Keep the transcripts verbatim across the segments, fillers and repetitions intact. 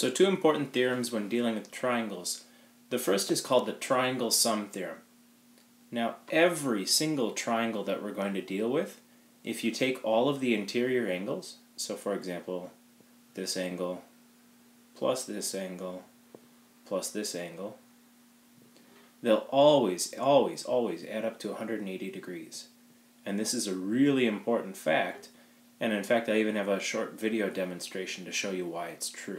So two important theorems when dealing with triangles. The first is called the triangle sum theorem. Now every single triangle that we're going to deal with, if you take all of the interior angles, so for example this angle plus this angle plus this angle, they'll always, always, always add up to one hundred eighty degrees. And this is a really important fact, and in fact I even have a short video demonstration to show you why it's true.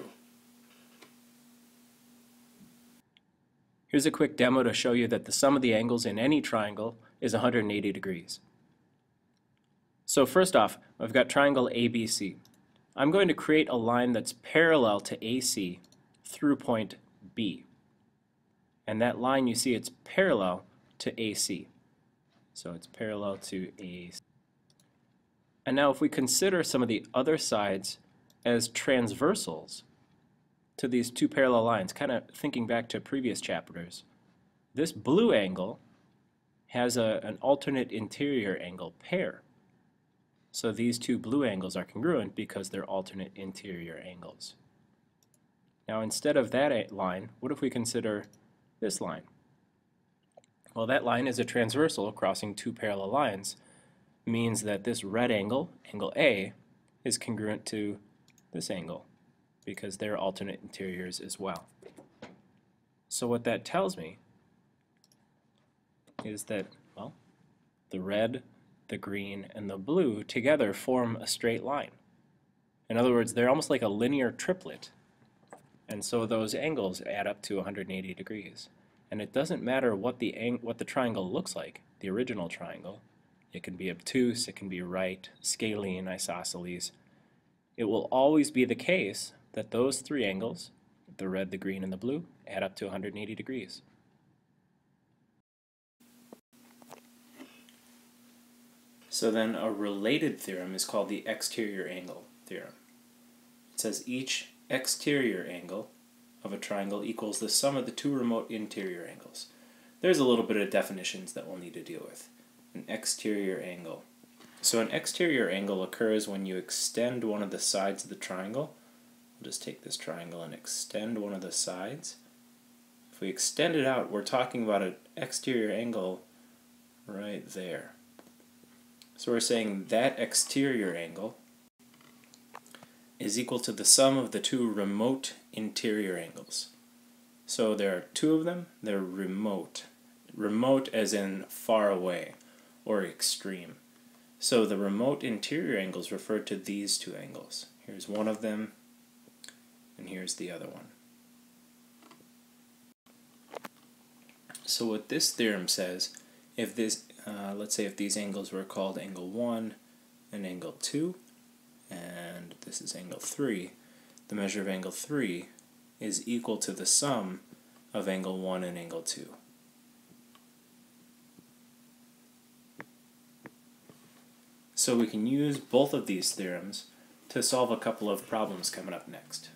Here's a quick demo to show you that the sum of the angles in any triangle is one hundred eighty degrees. So first off, I've got triangle A B C. I'm going to create a line that's parallel to A C through point B. And that line, you see, it's parallel to A C. So it's parallel to A C. And now if we consider some of the other sides as transversals to these two parallel lines, kind of thinking back to previous chapters, this blue angle has a, an alternate interior angle pair. So these two blue angles are congruent because they're alternate interior angles. Now instead of that line, what if we consider this line? Well, that line is a transversal crossing two parallel lines, means that this red angle, angle A, is congruent to this angle because they're alternate interiors as well. So what that tells me is that, well, the red, the green, and the blue together form a straight line. In other words, they're almost like a linear triplet. And so those angles add up to one hundred eighty degrees. And it doesn't matter what the, ang what the triangle looks like, the original triangle. It can be obtuse, it can be right, scalene, isosceles. It will always be the case that those three angles, the red, the green, and the blue, add up to one hundred eighty degrees. So then a related theorem is called the exterior angle theorem. It says each exterior angle of a triangle equals the sum of the two remote interior angles. There's a little bit of definitions that we'll need to deal with. An exterior angle. So an exterior angle occurs when you extend one of the sides of the triangle. We'll just take this triangle and extend one of the sides. If we extend it out, we're talking about an exterior angle right there. So we're saying that exterior angle is equal to the sum of the two remote interior angles. So there are two of them. They're remote. Remote as in far away or extreme. So the remote interior angles refer to these two angles. Here's one of them, and here's the other one. So what this theorem says, if this, uh, let's say if these angles were called angle one and angle two, and this is angle three, the measure of angle three is equal to the sum of angle one and angle two. So we can use both of these theorems to solve a couple of problems coming up next.